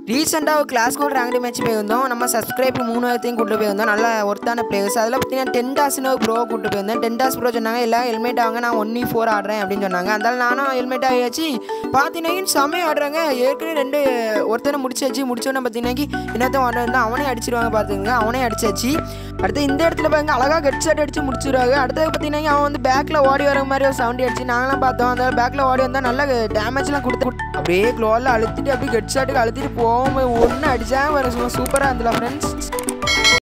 ரீசெண்டாக ஒரு class code ranked match போயிருந்தோம். நம்ம சப்ஸ்கிரைப் 3000 கூட்டு போயிருந்தோம். நல்ல ஒர்த்தான பிளேயர்ஸ். அதில் பார்த்தீங்கன்னா டென்டாஸ்னு ஒரு ப்ரோ கூட்டு போயிருந்தேன். டென்டாஸ் ப்ரோ சொன்னாங்க எல்லாம் ஹெல்மெட் ஆகுங்க, நான் 1v4 ஆடுறேன் அப்படின்னு சொன்னாங்க. அதனால நானும் ஹெல்மெட் ஆகியாச்சு. பார்த்தீங்கன்னா செமையாக ஆடுறாங்க. ஏற்கனவே ஒருத்தனை முடிச்சோன்னே பார்த்தீங்கன்னா இன்னொருத்தன் வந்து அவனே அடிச்சிருவாங்க. பார்த்துங்க அவனே அடிச்சாச்சு. அடுத்து இந்த இடத்துல பாருங்க அழகாக ஹெட்ஷாட் அடிச்சு முடிச்சிருவாங்க. அடுத்தது பார்த்தீங்கன்னா அவன் வந்து பேக்கில் ஓடி வர மாதிரி ஒரு சவுண்ட் அடிச்சு நாங்களாம் பார்த்தோம். அந்த பேக்கில் ஓடி வந்தால் நல்லா டேமேஜ்லாம் கொடுத்து அப்படியே க்ளோவில் அழுத்திட்டு அப்படியே ஹெட்ஷாட்டுக்கு அழுத்திட்டு போகும். ஒன்று அடித்தா வர சூப்பராக இருந்தல ஃப்ரெண்ட்ஸ்.